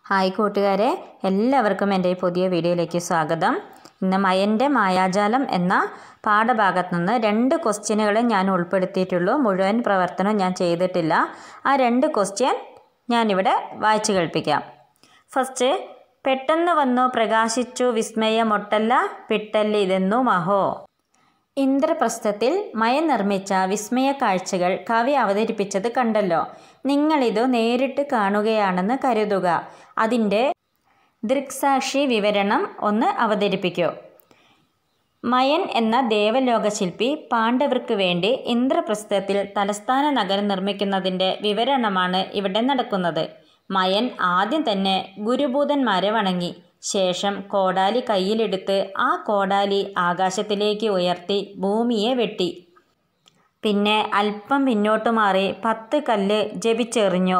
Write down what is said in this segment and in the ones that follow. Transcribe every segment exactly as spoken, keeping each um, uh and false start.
Hi കൂട്ടുകാരെ, എല്ലാവർക്കും എൻ്റെ ഈ പുതിയ വീഡിയോയിലേക്ക് സ്വാഗതം. ഇന്ന് മയൻ്റെ മായാജാലം എന്ന പാഠഭാഗത്തു നിന്ന് രണ്ട് ക്വസ്റ്റ്യനുകൾ ഞാൻ ഉൾപ്പെടുത്തിയിട്ടുള്ളൂ. മുഴുവൻ പ്രവർത്തനം ഞാൻ ചെയ്തിട്ടില്ല. ആ രണ്ട് ക്വസ്റ്റ്യൻ ഞാനിവിടെ വായിച്ചു കേൾപ്പിക്കാം. ഫസ്റ്റ്, പെട്ടെന്ന് വന്നു പ്രകാശിച്ചു വിസ്മയമൊട്ടല്ല പിട്ടല്ലി ഇതെന്നു മഹോ. ഇന്ദ്രപ്രസ്ഥത്തിൽ മയ നിർമ്മിച്ച വിസ്മയ കാഴ്ചകൾ കവി അവതരിപ്പിച്ചത് കണ്ടല്ലോ. നിങ്ങളിത് നേരിട്ട് കാണുകയാണെന്ന് കരുതുക. അതിൻ്റെ ദൃക്സാക്ഷി വിവരണം ഒന്ന് അവതരിപ്പിക്കൂ. മയൻ എന്ന ദേവലോകശില്പി പാണ്ഡവർക്ക് വേണ്ടി ഇന്ദ്രപ്രസ്ഥത്തിൽ തലസ്ഥാന നഗരം നിർമ്മിക്കുന്നതിൻ്റെ വിവരണമാണ് ഇവിടെ നടക്കുന്നത്. മയൻ ആദ്യം തന്നെ ഗുരുഭൂതന്മാരെ വണങ്ങി. ശേഷം കോടാലി കയ്യിലെടുത്ത് ആ കോടാലി ആകാശത്തിലേക്ക് ഉയർത്തി ഭൂമിയെ വെട്ടി. പിന്നെ അല്പം പിന്നോട്ട് മാറി പത്ത് കല്ല് ജപിച്ചെറിഞ്ഞു.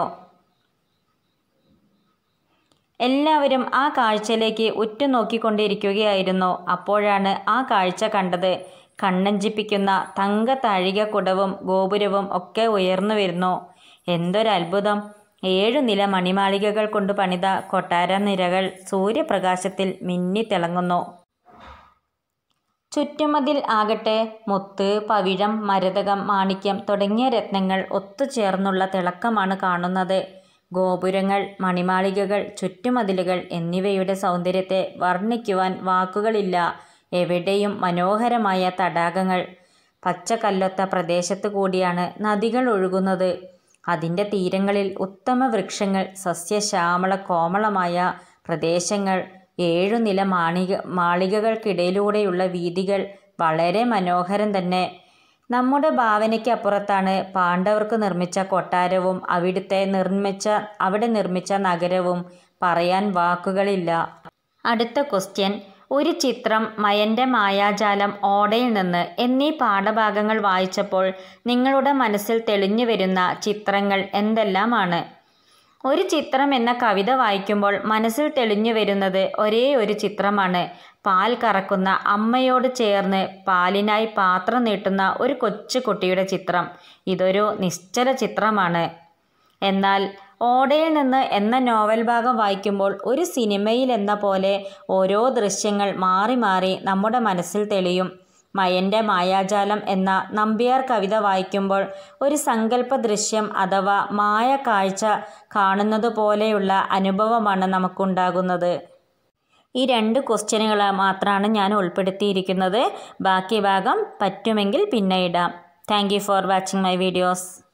എല്ലാവരും ആ കാഴ്ചയിലേക്ക് ഉറ്റുനോക്കിക്കൊണ്ടിരിക്കുകയായിരുന്നു. അപ്പോഴാണ് ആ കാഴ്ച കണ്ടത്. കണ്ണഞ്ചിപ്പിക്കുന്ന തങ്ക താഴികക്കുടവും ഗോപുരവും ഒക്കെ ഉയർന്നു വരുന്നു. എന്തൊരത്ഭുതം! ഏഴു നില മണിമാളികകൾ കൊണ്ട് പണിത കൊട്ടാര നിരകൾ സൂര്യപ്രകാശത്തിൽ മിന്നിത്തിളങ്ങുന്നു. ചുറ്റുമതിൽ ആകട്ടെ മുത്ത്, പവിഴം, മരതകം, മാണിക്യം തുടങ്ങിയ രത്നങ്ങൾ ഒത്തുചേർന്നുള്ള തിളക്കമാണ് കാണുന്നത്. ഗോപുരങ്ങൾ, മണിമാളികകൾ, ചുറ്റുമതിലുകൾ എന്നിവയുടെ സൗന്ദര്യത്തെ വർണ്ണിക്കുവാൻ വാക്കുകളില്ല. എവിടെയും മനോഹരമായ തടാകങ്ങൾ. പച്ചക്കല്ലൊത്ത പ്രദേശത്തു കൂടിയാണ് നദികൾ ഒഴുകുന്നത്. അതിൻ്റെ തീരങ്ങളിൽ ഉത്തമ വൃക്ഷങ്ങൾ, സസ്യശ്യാമള കോമളമായ പ്രദേശങ്ങൾ, ഏഴുനില മാളിക മാളികകൾക്കിടയിലൂടെയുള്ള വീഥികൾ വളരെ മനോഹരം തന്നെ. നമ്മുടെ ഭാവനയ്ക്ക് അപ്പുറത്താണ് പാണ്ഡവർക്ക് നിർമ്മിച്ച കൊട്ടാരവും അവിടുത്തെ നിർമ്മിച്ച അവിടെ നിർമ്മിച്ച നഗരവും. പറയാൻ വാക്കുകളില്ല. അടുത്ത ക്വസ്റ്റ്യൻ, ഒരു ചിത്രം, മയൻ്റെ മായാജാലം, ഓടയിൽ നിന്ന് എന്നീ പാഠഭാഗങ്ങൾ വായിച്ചപ്പോൾ നിങ്ങളുടെ മനസ്സിൽ തെളിഞ്ഞു വരുന്ന ചിത്രങ്ങൾ എന്തെല്ലാമാണ്? ഒരു ചിത്രം എന്ന കവിത വായിക്കുമ്പോൾ മനസ്സിൽ തെളിഞ്ഞു വരുന്നത് ഒരേ ഒരു ചിത്രമാണ്. പാൽ കറക്കുന്ന അമ്മയോട് ചേർന്ന് പാലിനായി പാത്രം നീട്ടുന്ന ഒരു കൊച്ചു കുട്ടിയുടെ ചിത്രം. ഇതൊരു നിശ്ചല ചിത്രമാണ്. എന്നാൽ ഓടയിൽ നിന്ന് എന്ന നോവൽ ഭാഗം വായിക്കുമ്പോൾ ഒരു സിനിമയിൽ എന്ന പോലെ ഓരോ ദൃശ്യങ്ങൾ മാറി മാറി നമ്മുടെ മനസ്സിൽ തെളിയും. മയൻ്റെ മായാജാലം എന്ന നമ്പ്യാർ കവിത വായിക്കുമ്പോൾ ഒരു സങ്കല്പ ദൃശ്യം അഥവാ മായ കാഴ്ച കാണുന്നത് പോലെയുള്ള അനുഭവമാണ് നമുക്കുണ്ടാകുന്നത്. ഈ രണ്ട് ക്വസ്റ്റ്യനുകൾ മാത്രമാണ് ഞാൻ ഉൾപ്പെടുത്തിയിരിക്കുന്നത്. ബാക്കി ഭാഗം പറ്റുമെങ്കിൽ പിന്നെ ഇടാം. Thank you for watching my videos.